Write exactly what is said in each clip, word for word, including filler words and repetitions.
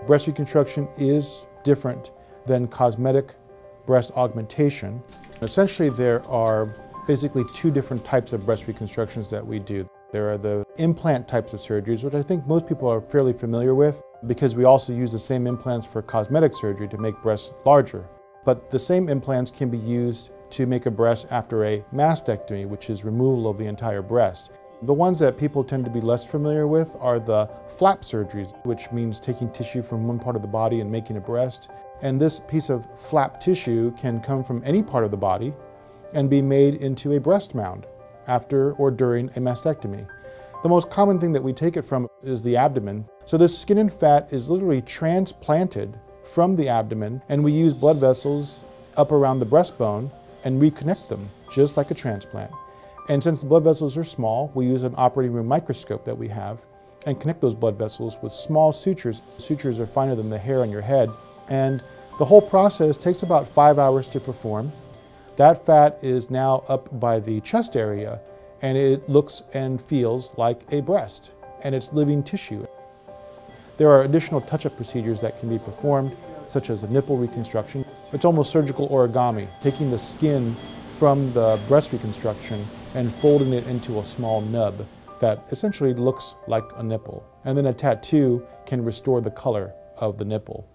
Breast reconstruction is different than cosmetic breast augmentation. Essentially, there are basically two different types of breast reconstructions that we do. There are the implant types of surgeries, which I think most people are fairly familiar with because we also use the same implants for cosmetic surgery to make breasts larger. But the same implants can be used to make a breast after a mastectomy, which is removal of the entire breast. The ones that people tend to be less familiar with are the flap surgeries, which means taking tissue from one part of the body and making a breast. And this piece of flap tissue can come from any part of the body and be made into a breast mound after or during a mastectomy. The most common thing that we take it from is the abdomen. So this skin and fat is literally transplanted from the abdomen, and we use blood vessels up around the breastbone and reconnect them, just like a transplant. And since the blood vessels are small, we use an operating room microscope that we have and connect those blood vessels with small sutures. Sutures are finer than the hair on your head. And the whole process takes about five hours to perform. That fat is now up by the chest area, and it looks and feels like a breast, and it's living tissue. There are additional touch-up procedures that can be performed, such as a nipple reconstruction. It's almost surgical origami, taking the skin from the breast reconstruction and folding it into a small nub that essentially looks like a nipple. And then a tattoo can restore the color of the nipple.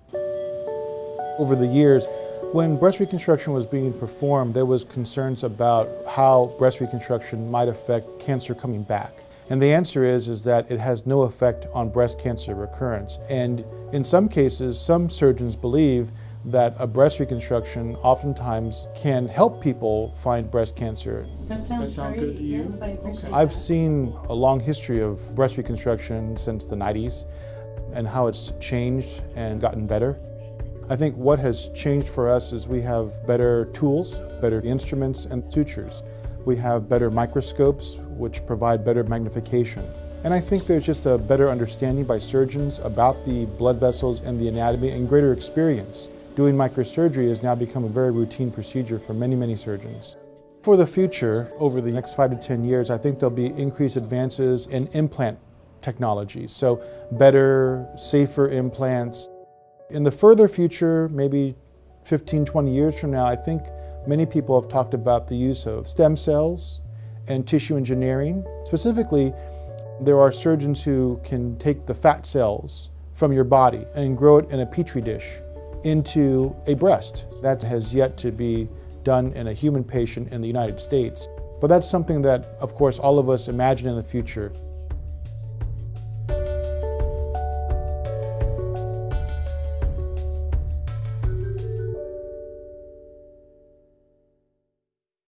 Over the years, when breast reconstruction was being performed, there was concerns about how breast reconstruction might affect cancer coming back. And the answer is, is that it has no effect on breast cancer recurrence. And in some cases, some surgeons believe that a breast reconstruction oftentimes can help people find breast cancer. That sounds that sound great. good to you? Yes, I appreciate it. I've seen a long history of breast reconstruction since the nineties and how it's changed and gotten better. I think what has changed for us is we have better tools, better instruments and sutures. We have better microscopes, which provide better magnification. And I think there's just a better understanding by surgeons about the blood vessels and the anatomy and greater experience. Doing microsurgery has now become a very routine procedure for many, many surgeons. For the future, over the next five to ten years, I think there'll be increased advances in implant technology. So better, safer implants. In the further future, maybe fifteen, twenty years from now, I think many people have talked about the use of stem cells and tissue engineering. Specifically, there are surgeons who can take the fat cells from your body and grow it in a petri dish into a breast. That has yet to be done in a human patient in the United States. But that's something that, of course, all of us imagine in the future.